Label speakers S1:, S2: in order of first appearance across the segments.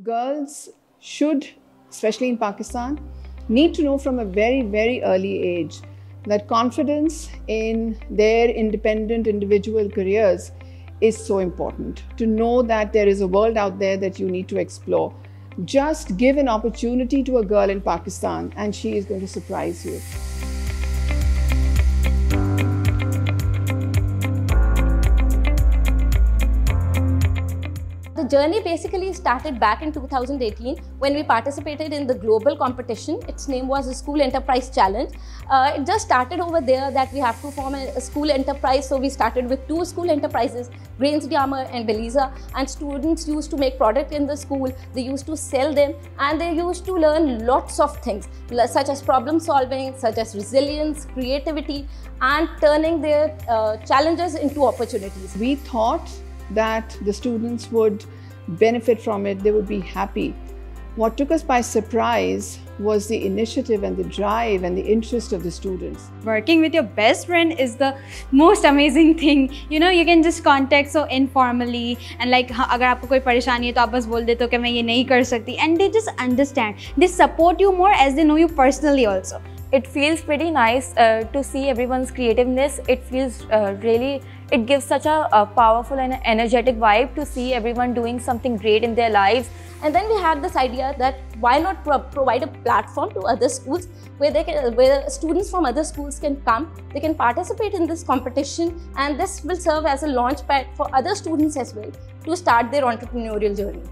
S1: Girls should, especially in Pakistan, need to know from a very, very early age that confidence in their independent individual careers is so important. To know that there is a world out there that you need to explore. Just give an opportunity to a girl in Pakistan and she is going to surprise you.
S2: The journey basically started back in 2018 when we participated in the global competition. Its name was the School Enterprise Challenge. It just started over there that we have to form a school enterprise. So we started with 2 school enterprises, Brains Glamour and Beliza, and students used to make product in the school. They used to sell them and they used to learn lots of things such as problem solving, such as resilience, creativity, and turning their challenges into opportunities.
S1: We thought that the students would benefit from it, they would be happy. What took us by surprise was the initiative and the drive and the interest of the students.
S3: Working with your best friend is the most amazing thing. You know, you can just contact so informally and like, अगर आपको कोई परेशानी है तो आप बस बोल देते हो कि मैं ये नहीं कर सकती, and they just understand. They support you more as they know you personally also.
S4: It feels pretty nice to see everyone's creativeness. It feels it gives such a powerful and energetic vibe to see everyone doing something great in their lives.
S2: And then we had this idea that why not provide a platform to other schools where students from other schools can come, they can participate in this competition, and this will serve as a launch pad for other students as well to start their entrepreneurial journey.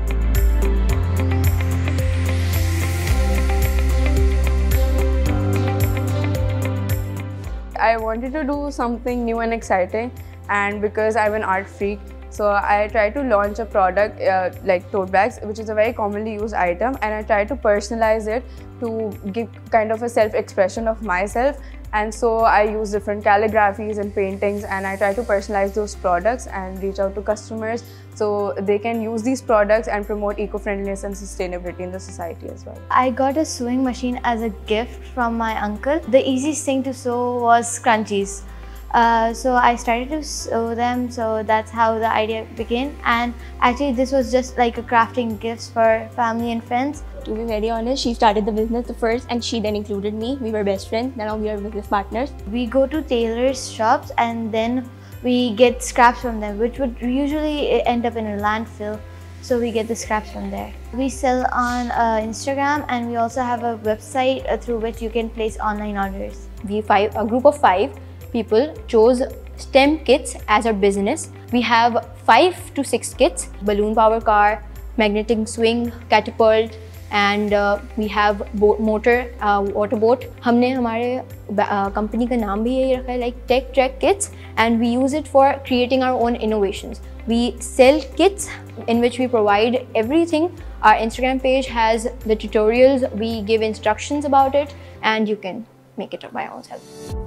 S5: I wanted to do something new and exciting, and because I'm an art freak, so I tried to launch a product like tote bags, which is a very commonly used item, and I tried to personalize it to give kind of a self-expression of myself. And so I use different calligraphies and paintings, and I try to personalize those products and reach out to customers so they can use these products and promote eco-friendliness and sustainability in the society as well.
S6: I got a sewing machine as a gift from my uncle. The easiest thing to sew was scrunchies. So I started to sew them, so that's how the idea began. And actually this was just like a crafting gifts for family and friends.
S4: To be very honest, she started the business the first and she then included me. We were best friends, now we are business partners.
S6: We go to tailors' shops and then we get scraps from them, which would usually end up in a landfill. So we get the scraps from there. We sell on Instagram, and we also have a website through which you can place online orders.
S4: A group of 5 people chose STEM kits as our business. We have 5 to 6 kits: balloon power car, magnetic swing, catapult, and we have motor water boat. हमने हमारे company का नाम भी यही रखा है, like Tech Trek Kits, and we use it for creating our own innovations. We sell kits in which we provide everything. Our Instagram page has the tutorials, we give instructions about it, and you can make it by yourself.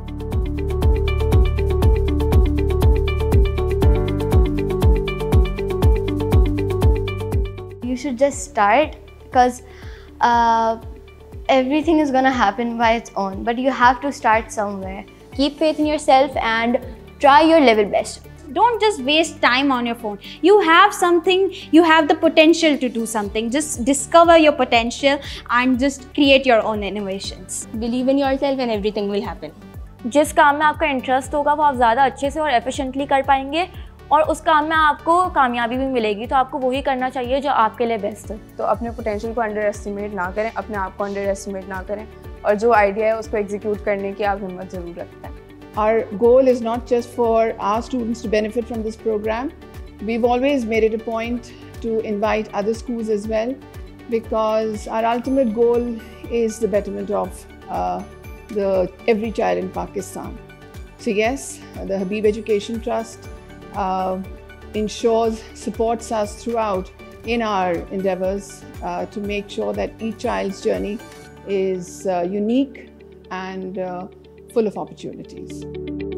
S6: You should just start, because everything is gonna happen by its own, but you have to start somewhere.
S4: Keep faith in yourself and try your level best.
S3: Don't just waste time on your phone. You have something, you have the potential to do something. Just discover your potential and just create your own innovations.
S4: Believe in yourself and everything will happen. जिस काम में आपका interest होगा वो आप ज़्यादा अच्छे से और एफिशिएंटली कर पाएंगे, और उस काम में आपको कामयाबी भी मिलेगी, तो आपको वही करना चाहिए जो आपके लिए बेस्ट है.
S5: तो अपने पोटेंशियल को अंडर एस्टिमेट ना करें, अपने आप को अंडर एस्टिमेट ना करें, और जो आइडिया है उसको एग्जीक्यूट करने की आप हिम्मत ज़रूर रखते हैं.
S1: Our goal is not just for our students to benefit from this program. We've always made it a point to invite other schools as well, because our ultimate goal is the betterment of every child in Pakistan. So yes, the Habib Education Trust supports us throughout in our endeavors to make sure that each child's journey is unique and full of opportunities.